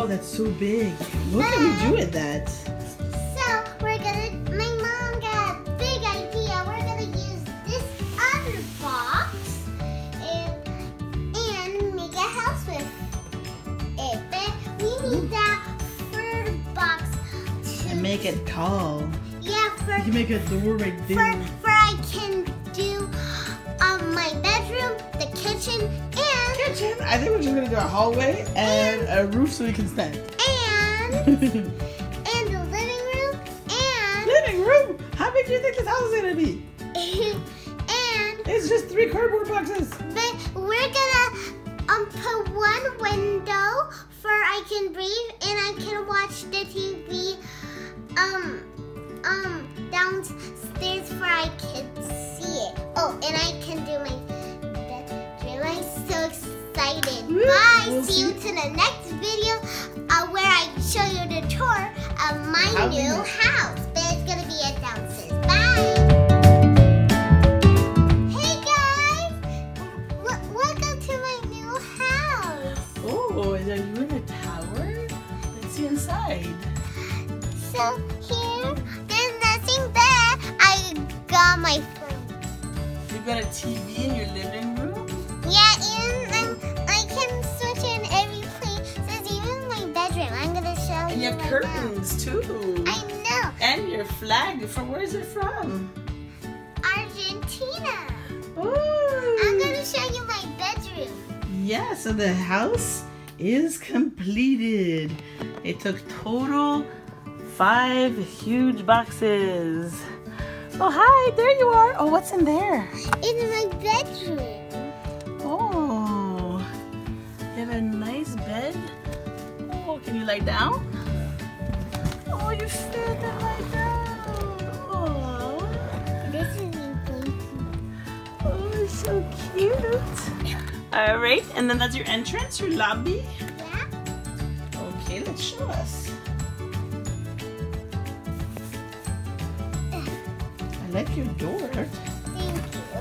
Wow, that's so big. What can we do with that? So my mom got a big idea. We're gonna use this other box and make a house with it. But we need that third box to And make it tall. Yeah, You can make a door right there. for I can do my bedroom, the kitchen, and Kitchen. I think we're just gonna do a hallway and a roof so we can stand. and the living room and Living room. How big do you think this house is gonna be? and It's just 3 cardboard boxes. but we're gonna put one window for I can breathe and I can watch the TV downstairs for I can see it. Oh, and I can do my bedroom. I'm so excited. Woo, Bye. we'll See you to the next video where I show you the tour of my How new new? house. But it's gonna be at downstairs. Bye. Hey guys, welcome to my new house. Oh, are you in a tower? Let's see inside. So here, there's nothing there. I got my phone. You've got a TV in your living room? Yeah, and I can switch in every place. There's even my bedroom. I'm gonna show And you your right curtains too. now. I know. And your flag. From where is it from? Argentina. Oh. I'm gonna show you my bedroom. Yeah, so the house is completed. It took total 5 huge boxes. Oh, hi, there you are. Oh, what's in there? In my bedroom. Oh, you have a nice bed. Oh, can you lie down? Oh, you sure can lie down. Oh, This is my oh, it's so cute. All right, and then that's your entrance, your lobby. Yeah. Okay, let's show us. I like your door. Thank you.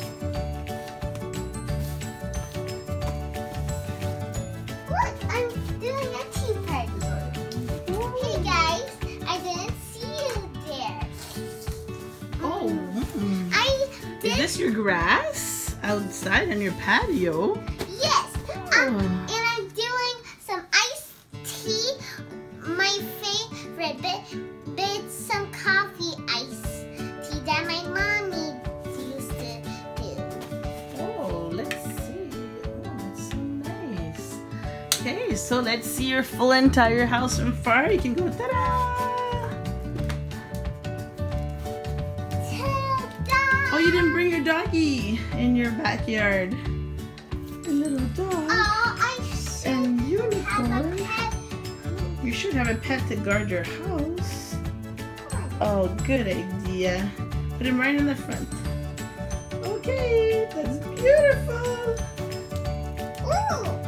Look, I'm doing a tea party. Hey guys, I didn't see you there. Oh, I is did. this your grass outside on your patio? Yes. Oh. And I'm doing some iced tea. My favorite bit some coffee iced tea that my mommy used to do. Oh, let's see. Oh, it's so nice. Okay, so let's see your full entire house from far. You can go, ta-da! Ta-da! Oh, you didn't bring your doggy in your backyard. A little dog. Oh, I should And have a unicorn. pet. You should have a pet to guard your house. Oh, good idea. Put him right in the front. Okay, that's beautiful. Ooh,